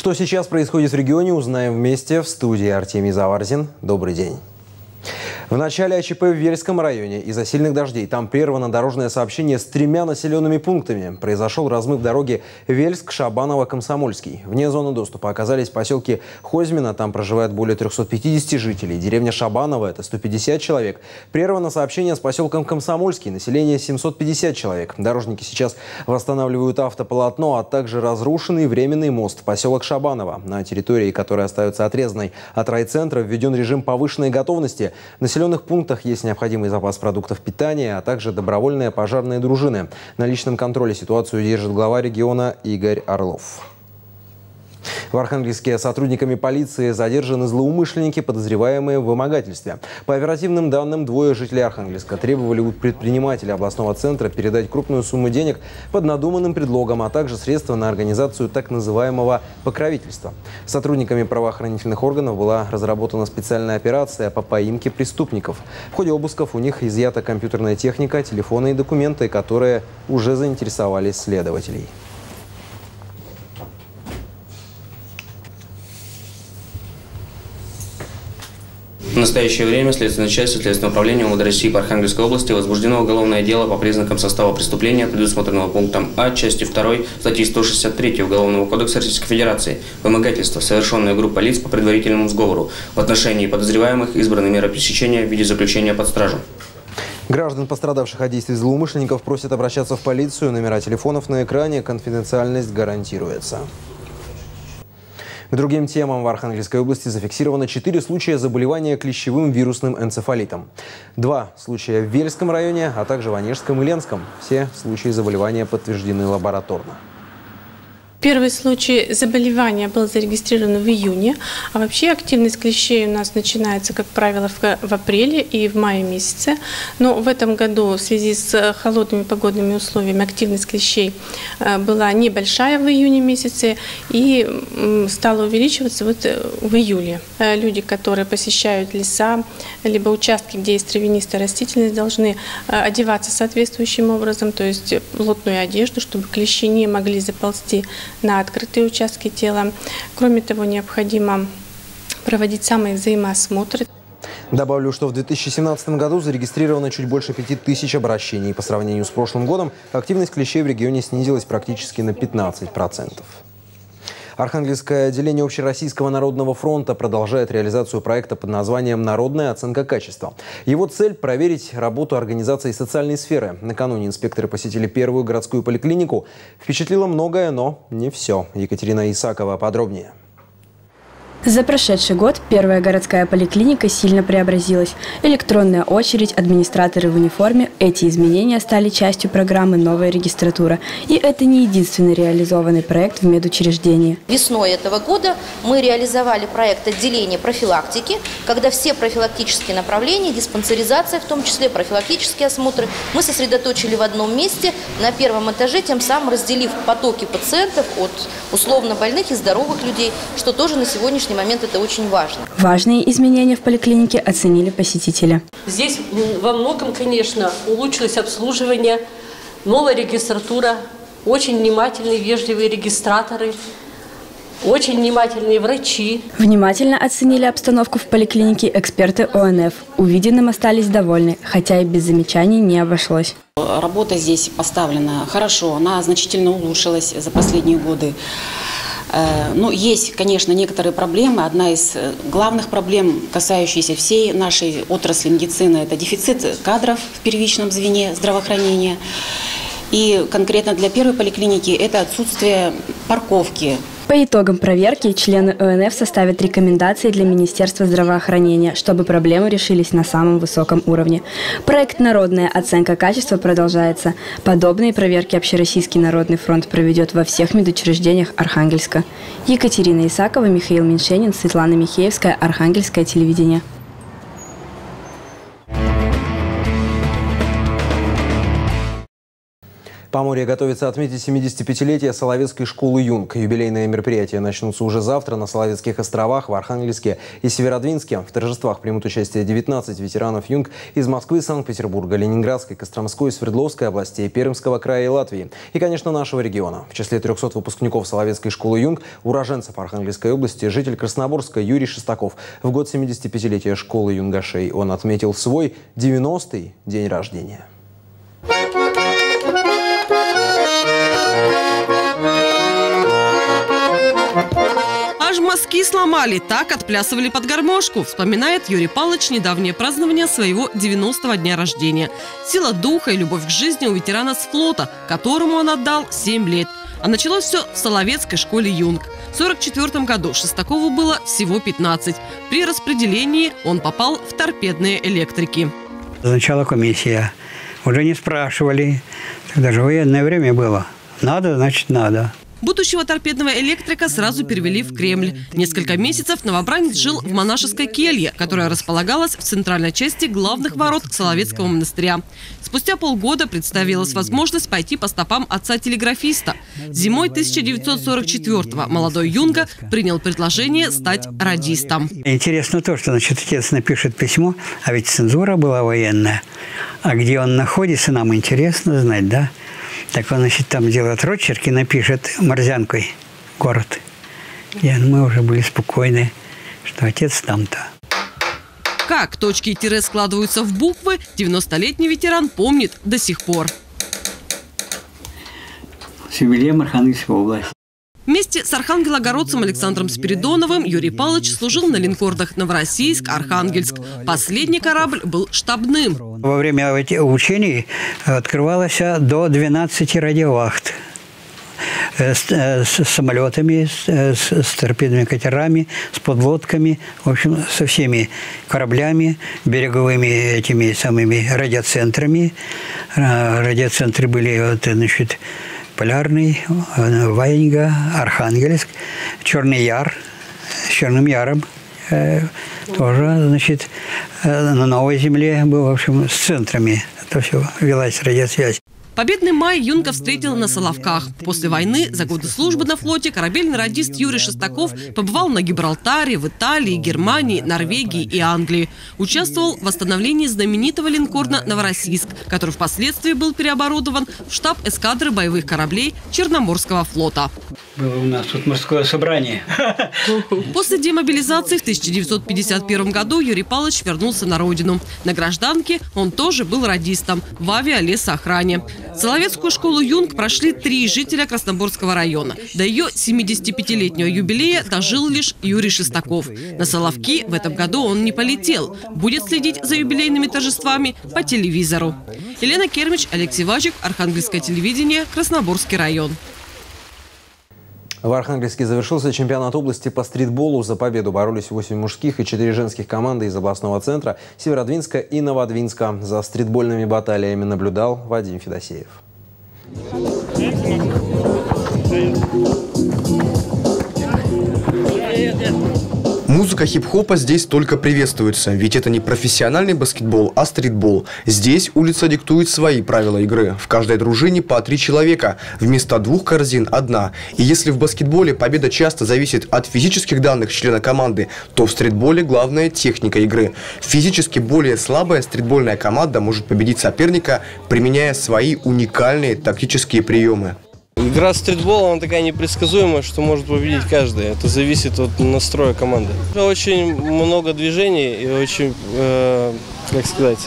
Что сейчас происходит в регионе, узнаем вместе. В студии Артемий Заварзин. Добрый день. В начале АЧП в Вельском районе из-за сильных дождей там прервано дорожное сообщение с 3 населенными пунктами. Произошел размыв дороги Вельск-Шабаново-Комсомольский. Вне зоны доступа оказались поселки Хозьмино, там проживает более 350 жителей. Деревня Шабаново, это 150 человек. Прервано сообщение с поселком Комсомольский, население 750 человек. Дорожники сейчас восстанавливают автополотно, а также разрушенный временный мост в поселок Шабаново. На территории, которая остается отрезанной от райцентра, введен режим повышенной готовности. В населенных пунктах есть необходимый запас продуктов питания, а также добровольные пожарные дружины. На личном контроле ситуацию держит глава региона Игорь Орлов. В Архангельске сотрудниками полиции задержаны злоумышленники, подозреваемые в вымогательстве. По оперативным данным, 2 жителей Архангельска требовали у предпринимателя областного центра передать крупную сумму денег под надуманным предлогом, а также средства на организацию так называемого покровительства. Сотрудниками правоохранительных органов была разработана специальная операция по поимке преступников. В ходе обысков у них изъята компьютерная техника, телефоны и документы, которые уже заинтересовали следователей. В настоящее время следственной частью Следственного управления МВД России по Архангельской области возбуждено уголовное дело по признакам состава преступления, предусмотренного пунктом А части 2 статьи 163 Уголовного кодекса Российской Федерации «Вымогательство, совершенное группой лиц по предварительному сговору». В отношении подозреваемых избраны меры пресечения в виде заключения под стражу. Граждан, пострадавших от действий злоумышленников, просят обращаться в полицию. Номера телефонов на экране, конфиденциальность гарантируется. К другим темам в Архангельской области зафиксировано 4 случая заболевания клещевым вирусным энцефалитом. 2 случая в Вельском районе, а также в Онежском и Ленском. Все случаи заболевания подтверждены лабораторно. Первый случай заболевания был зарегистрирован в июне, а вообще активность клещей у нас начинается, как правило, в апреле и в мае месяце. Но в этом году в связи с холодными погодными условиями активность клещей была небольшая в июне месяце и стала увеличиваться вот в июле. Люди, которые посещают леса, либо участки, где есть травянистая растительность, должны одеваться соответствующим образом, то есть плотную одежду, чтобы клещи не могли заползти на открытые участки тела. Кроме того, необходимо проводить самые взаимоосмотры. Добавлю, что в 2017 году зарегистрировано чуть больше 5000 обращений. По сравнению с прошлым годом активность клещей в регионе снизилась практически на 15%. Архангельское отделение Общероссийского народного фронта продолжает реализацию проекта под названием «Народная оценка качества». Его цель – проверить работу организаций социальной сферы. Накануне инспекторы посетили первую городскую поликлинику. Впечатлило многое, но не все. Екатерина Исакова подробнее. За прошедший год первая городская поликлиника сильно преобразилась. Электронная очередь, администраторы в униформе – эти изменения стали частью программы «Новая регистратура». И это не единственный реализованный проект в медучреждении. Весной этого года мы реализовали проект отделения профилактики, когда все профилактические направления, диспансеризация, в том числе профилактические осмотры, мы сосредоточили в одном месте на первом этаже, тем самым разделив потоки пациентов от условно больных и здоровых людей, что тоже на сегодняшний момент это очень важно. Важные изменения в поликлинике оценили посетители. Здесь во многом, конечно, улучшилось обслуживание, новая регистратура, очень внимательные, вежливые регистраторы, очень внимательные врачи. Внимательно оценили обстановку в поликлинике эксперты ОНФ. Увиденным остались довольны, хотя и без замечаний не обошлось. Работа здесь поставлена хорошо, она значительно улучшилась за последние годы. Ну, есть, конечно, некоторые проблемы. Одна из главных проблем, касающаяся всей нашей отрасли медицины, это дефицит кадров в первичном звене здравоохранения. И конкретно для первой поликлиники это отсутствие парковки. По итогам проверки члены ОНФ составят рекомендации для Министерства здравоохранения, чтобы проблемы решились на самом высоком уровне. Проект «Народная оценка качества» продолжается. Подобные проверки Общероссийский народный фронт проведет во всех медучреждениях Архангельска. Екатерина Исакова, Михаил Меньшенин, Светлана Михеевская, Архангельское телевидение. Поморье готовится отметить 75-летие Соловецкой школы «Юнг». Юбилейные мероприятия начнутся уже завтра на Соловецких островах, в Архангельске и Северодвинске. В торжествах примут участие 19 ветеранов «Юнг» из Москвы, Санкт-Петербурга, Ленинградской, Костромской, Свердловской областей, Пермского края и Латвии. И, конечно, нашего региона. В числе 300 выпускников Соловецкой школы «Юнг» уроженцев Архангельской области житель Красноборска Юрий Шестаков. В год 75-летия школы юнгашей он отметил свой 90-й день рождения. Аж мозги сломали, так отплясывали под гармошку, вспоминает Юрий Палыч недавнее празднование своего 90-го дня рождения. Сила духа и любовь к жизни у ветерана с флота, которому он отдал 7 лет. А началось все в Соловецкой школе «Юнг». В 1944 году Шестакову было всего 15. При распределении он попал в торпедные электрики. Сначала комиссия. Уже не спрашивали. Тогда же военное время было. Надо, значит, надо. Будущего торпедного электрика сразу перевели в Кремль. Несколько месяцев новобранец жил в монашеской келье, которая располагалась в центральной части главных ворот Соловецкого монастыря. Спустя полгода представилась возможность пойти по стопам отца-телеграфиста. Зимой 1944-го молодой Юнга принял предложение стать радистом. Интересно то, что, значит, отец напишет письмо, а ведь цензура была военная. А где он находится, нам интересно знать, да? Так он, значит, там делает росчерк и напишет морзянкой город. И мы уже были спокойны, что отец там-то. Как точки и тире складываются в буквы, 90-летний ветеран помнит до сих пор. С юбилеем Архангельской области. Вместе с архангелогородцем Александром Спиридоновым Юрий Палыч служил на линкордах «Новороссийск», «Архангельск». Последний корабль был штабным. Во время учений открывалось до 12 радиовахт. С самолетами, с торпедными катерами, с подлодками, в общем, со всеми кораблями, береговыми этими самыми радиоцентрами. Радиоцентры были, вот, значит, Полярный, Ваенга, Архангельск, Черный Яр, с Черным Яром тоже, значит, на Новой Земле был, в общем, с центрами. Это все велась радиосвязь. Победный май Юнга встретил на Соловках. После войны, за годы службы на флоте, корабельный радист Юрий Шестаков побывал на Гибралтаре, в Италии, Германии, Норвегии и Англии. Участвовал в восстановлении знаменитого линкора «Новороссийск», который впоследствии был переоборудован в штаб эскадры боевых кораблей Черноморского флота. Было у нас тут морское собрание. После демобилизации в 1951 году Юрий Палыч вернулся на родину. На гражданке он тоже был радистом в авиалесоохране. Соловецкую школу «Юнг» прошли 3 жителя Красноборского района. До ее 75-летнего юбилея дожил лишь Юрий Шестаков. На Соловки в этом году он не полетел. Будет следить за юбилейными торжествами по телевизору. Елена Кермич, Алексей Вачик, Архангельское телевидение, Красноборский район. В Архангельске завершился чемпионат области по стритболу. За победу боролись 8 мужских и 4 женских команды из областного центра Северодвинска и Новодвинска. За стритбольными баталиями наблюдал Вадим Федосеев. Музыка хип-хопа здесь только приветствуется, ведь это не профессиональный баскетбол, а стритбол. Здесь улица диктует свои правила игры. В каждой дружине по 3 человека, вместо 2 корзин – 1. И если в баскетболе победа часто зависит от физических данных члена команды, то в стритболе главная техника игры. Физически более слабая стритбольная команда может победить соперника, применяя свои уникальные тактические приемы. Игра в стритбол, она такая непредсказуемая, что может победить каждый. Это зависит от настроя команды. Очень много движений и очень, как сказать,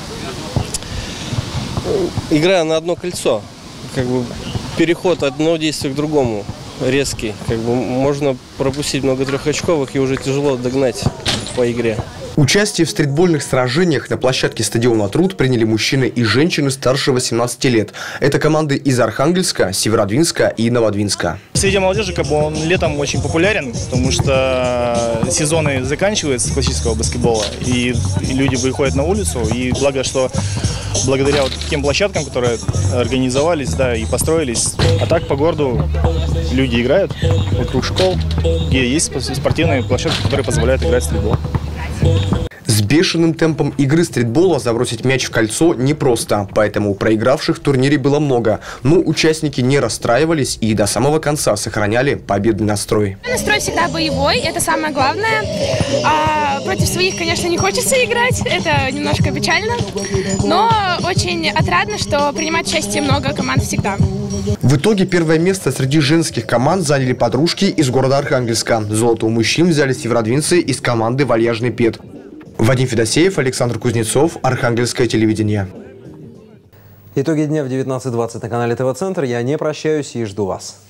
игра на одно кольцо. Как бы переход от одного действия к другому резкий. Как бы можно пропустить много трехочковых и уже тяжело догнать по игре. Участие в стритбольных сражениях на площадке стадиона «Труд» приняли мужчины и женщины старше 18 лет. Это команды из Архангельска, Северодвинска и Новодвинска. Среди молодежи он летом очень популярен, потому что сезоны заканчиваются классического баскетбола, и люди выходят на улицу. И благо, что благодаря вот таким площадкам, которые организовались, да, и построились, а так по городу люди играют вокруг школ, где есть спортивные площадки, которые позволяют играть в стритбол. С Бешеным темпом игры стритбола забросить мяч в кольцо непросто, поэтому проигравших в турнире было много. Но участники не расстраивались и до самого конца сохраняли победный настрой. Настрой всегда боевой, это самое главное. Против своих, конечно, не хочется играть, это немножко печально, но очень отрадно, что принимать участие много команд всегда. В итоге первое место среди женских команд заняли подружки из города Архангельска. Золото у мужчин взяли северодвинцы из команды «Вальяжный Пет». Вадим Федосеев, Александр Кузнецов, Архангельское телевидение. Итоги дня в 19:20 на канале ТВ-центр. Я не прощаюсь и жду вас.